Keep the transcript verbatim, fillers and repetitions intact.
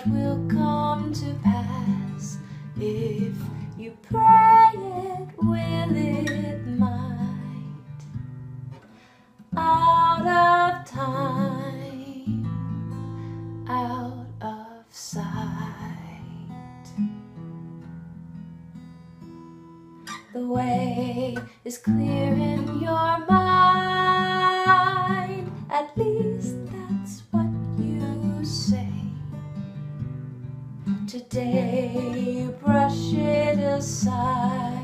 what will come to pass. If you pray, it will, it might. Out of time, out of sight. The way is clear in your mind, at least that's what you say. Today you brush it aside.